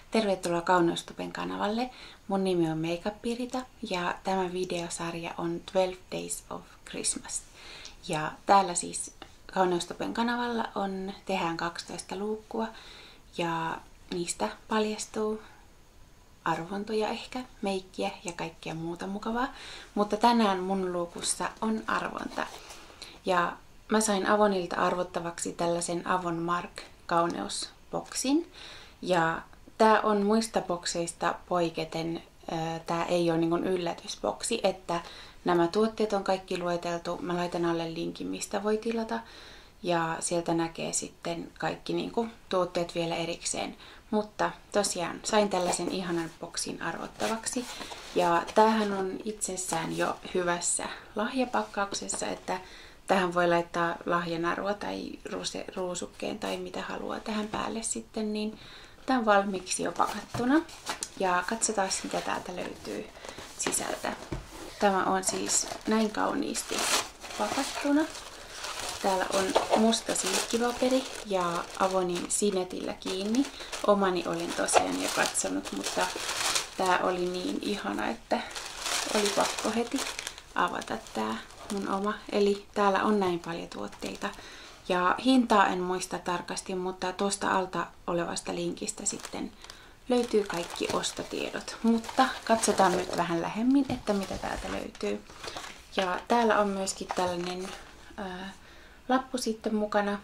Tervetuloa Kauneustuben kanavalle. Mun nimi on Makeup Pirita ja tämä videosarja on 12 Days of Christmas. Ja täällä siis Kauneustuben kanavalla tehdään 12 luukkua ja niistä paljastuu arvontoja ehkä, meikkiä ja kaikkea muuta mukavaa. Mutta tänään mun luukussa on arvonta. Ja mä sain Avonilta arvottavaksi tällaisen Avon Mark kauneusboksin. Ja tää on muista bokseista poiketen, tää ei ole niin yllätysboksi, että nämä tuotteet on kaikki lueteltu. Mä laitan alle linkin, mistä voi tilata. Ja sieltä näkee sitten kaikki tuotteet vielä erikseen. Mutta tosiaan sain tällaisen ihanan boksin arvottavaksi. Ja tämähän on itsessään jo hyvässä lahjapakkauksessa, että tähän voi laittaa lahjanarua tai ruusukkeen tai mitä haluaa tähän päälle sitten, niin tämä on valmiiksi jo pakattuna. Ja katsotaan, mitä täältä löytyy sisältä. Tämä on siis näin kauniisti pakattuna. Täällä on musta silkkipaperi ja Avonin sinetillä kiinni. Omani olin tosiaan jo katsonut, mutta tää oli niin ihana, että oli pakko heti avata tää mun oma. Eli täällä on näin paljon tuotteita. Ja hintaa en muista tarkasti, mutta tuosta alta olevasta linkistä sitten löytyy kaikki ostotiedot. Mutta katsotaan nyt vähän lähemmin, että mitä täältä löytyy. Ja täällä on myöskin tällainen lappu sitten mukana.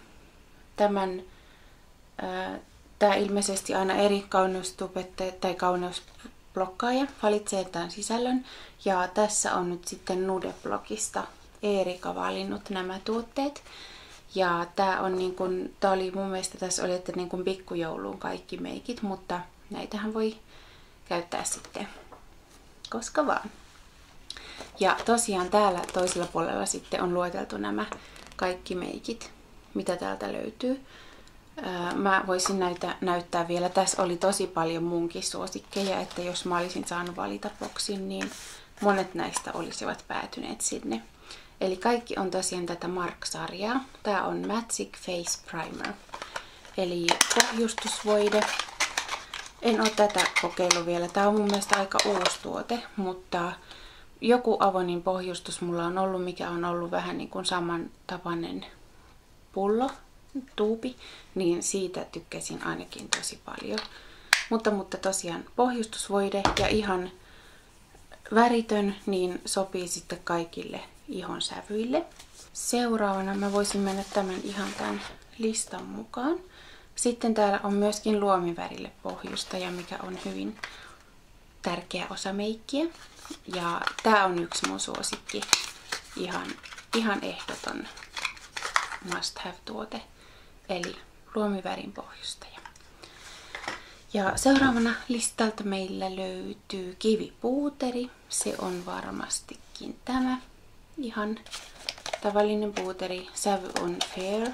Tää ilmeisesti aina eri kauneustubette tai kauneusblokkaaja valitsee tämän sisällön. Ja tässä on nyt sitten Nude-blogista Eerika valinnut nämä tuotteet. Ja tää oli mun mielestä tässä oli, että pikkujouluun kaikki meikit, mutta näitähän voi käyttää sitten koska vaan. Ja tosiaan täällä toisella puolella sitten on lueteltu nämä kaikki meikit, mitä täältä löytyy. Mä voisin näyttää vielä. Tässä oli tosi paljon munkin suosikkeja, että jos mä olisin saanut valita boksin, niin monet näistä olisivat päätyneet sinne. Eli kaikki on tosiaan tätä Mark-sarjaa. Tää on Magic Face Primer. Eli pohjustusvoide. En ole tätä kokeillut vielä. Tää on mun mielestä aika uusi tuote, mutta joku Avonin pohjustus mulla on ollut, mikä on ollut vähän niin kuin samantapainen pullo, tuubi, niin siitä tykkäsin ainakin tosi paljon. Mutta tosiaan pohjustusvoide ja ihan väritön, niin sopii sitten kaikille ihon sävyille. Seuraavana mä voisin mennä tämän listan mukaan. Sitten täällä on myöskin luomivärille pohjustaja, mikä on hyvin tärkeä osa meikkiä. Ja tää on yksi mun suosikki. Ihan ehdoton must have tuote. Eli luomivärin pohjustaja. Ja seuraavana listalta meillä löytyy kivipuuteri. Se on varmastikin tämä. Ihan tavallinen puuteri. Sävy on fair.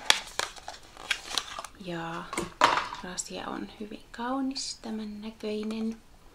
Ja rasia on hyvin kaunis, tämän näköinen.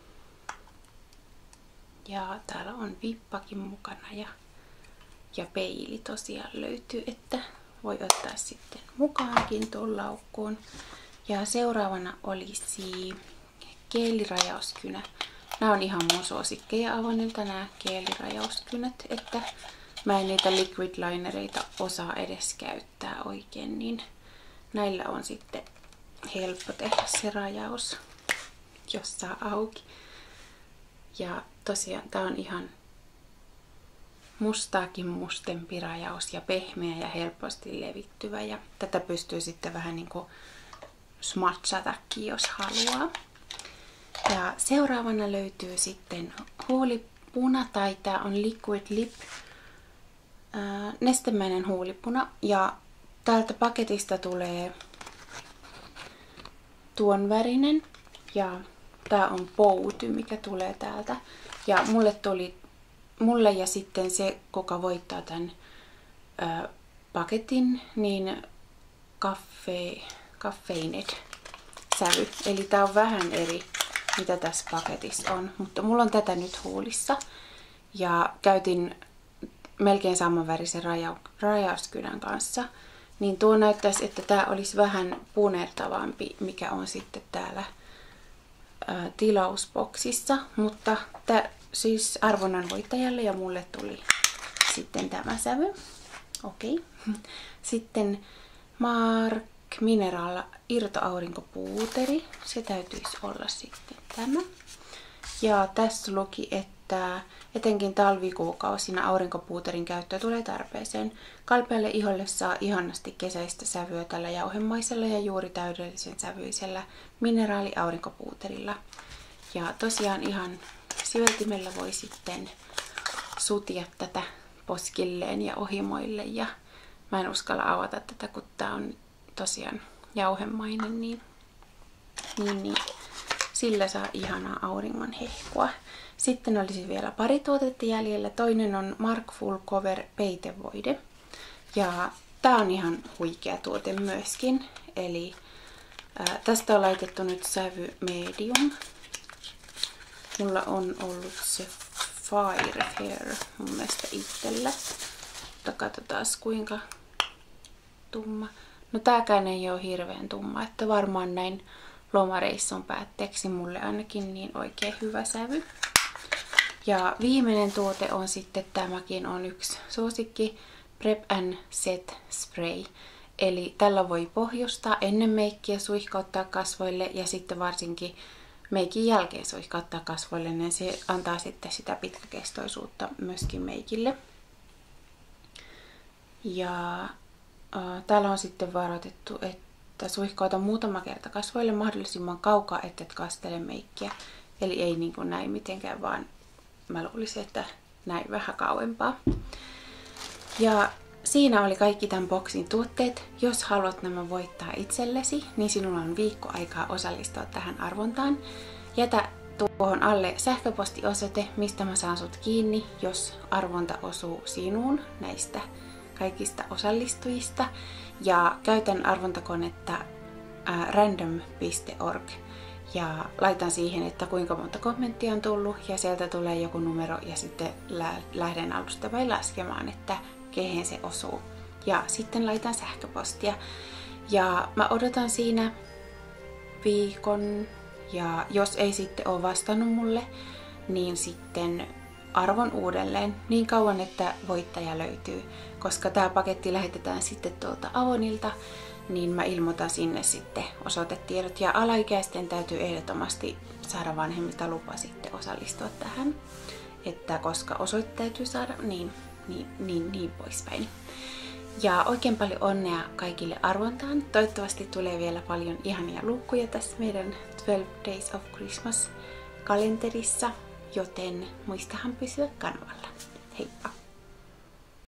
Ja täällä on vippakin mukana ja peili tosiaan löytyy, että voi ottaa sitten mukaankin tuon laukkuun. Ja seuraavana olisi geelirajauskynä. Nämä on ihan mun suosikkeja Avonilta, nämä geelirajauskynät, että mä en niitä liquid linereita osaa edes käyttää oikein, niin näillä on sitten helppo tehdä se rajaus, jos saa auki. Ja tosiaan tää on ihan mustaakin mustempi rajaus ja pehmeä ja helposti levittyvä. Ja tätä pystyy sitten vähän niinku smatsatakin, jos haluaa. Ja seuraavana löytyy sitten huulipuna, tai tää on Liquid Lip, nestemäinen huulipuna. Ja täältä paketista tulee tuon värinen ja tää on pouty, mikä tulee täältä. Ja mulle ja sitten se, kuka voittaa tämän paketin, niin caffeinated sävy. Eli tää on vähän eri, mitä tässä paketissa on. Mutta mulla on tätä nyt huulissa. Ja käytin melkein samanvärisen rajauskynän kanssa. Niin tuo näyttäisi, että tää olisi vähän punertavampi, mikä on sitten täällä tilausboksissa, mutta siis arvonnan voittajalle ja mulle tuli sitten tämä sävy. Okei. Sitten Mark Mineral irtoaurinkopuuteri. Se täytyisi olla sitten tämä. Ja tässä luki, että etenkin talvikuukausina aurinkopuuterin käyttö tulee tarpeeseen. Kalpealle iholle saa ihanasti kesäistä sävyä tällä jauhemaisella ja juuri täydellisen sävyisellä mineraaliaurinkopuuterilla. Ja tosiaan ihan siveltimellä voi sitten sutia tätä poskilleen ja ohimoille. Ja mä en uskalla avata tätä, kun tää on tosiaan jauhemainen, niin sillä saa ihanaa auringon hehkua. Sitten olisi vielä pari tuotetta jäljellä. Toinen on Mark Full Cover peitevoide. Ja tää on ihan huikea tuote myöskin. Eli tästä on laitettu nyt sävy medium. Mulla on ollut se Fire Hair mun mielestä itsellä. Mutta katsotaan kuinka tumma. No tääkään ei ole hirveän tumma, että varmaan näin lomareissun päätteeksi mulle ainakin niin oikein hyvä sävy. Ja viimeinen tuote on sitten, tämäkin on yksi suosikki, Prep and Set Spray. Eli tällä voi pohjustaa ennen meikkiä, suihkauttaa kasvoille ja sitten varsinkin meikin jälkeen suihkauttaa kasvoille, niin se antaa sitten sitä pitkäkestoisuutta myöskin meikille. Ja täällä on sitten varoitettu, että suihkauta muutama kerta kasvoille mahdollisimman kaukaa, ettet kastele meikkiä. Eli ei niin kuin näin mitenkään, vaan mä luulisin, että näin vähän kauempaa. Ja siinä oli kaikki tämän boksin tuotteet. Jos haluat nämä voittaa itsellesi, niin sinulla on viikko aikaa osallistua tähän arvontaan. Jätä tuohon alle sähköpostiosoite, mistä mä saan sut kiinni, jos arvonta osuu sinuun näistä kaikista osallistujista. Ja käytän arvontakonetta random.org ja laitan siihen, että kuinka monta kommenttia on tullut ja sieltä tulee joku numero ja sitten lähden alusta vai laskemaan, että kehen se osuu. Ja sitten laitan sähköpostia ja mä odotan siinä viikon ja jos ei sitten ole vastannut mulle, niin sitten arvon uudelleen niin kauan, että voittaja löytyy. Koska tämä paketti lähetetään sitten tuolta Avonilta, niin mä ilmoitan sinne sitten osoitetiedot. Ja alaikäisten täytyy ehdottomasti saada vanhemmilta lupa sitten osallistua tähän. Että koska osoite täytyy saada, niin poispäin. Ja oikein paljon onnea kaikille arvontaan. Toivottavasti tulee vielä paljon ihania luukkuja tässä meidän 12 Days of Christmas kalenterissa. Joten muistahan pysyä kanavalla. Heippa!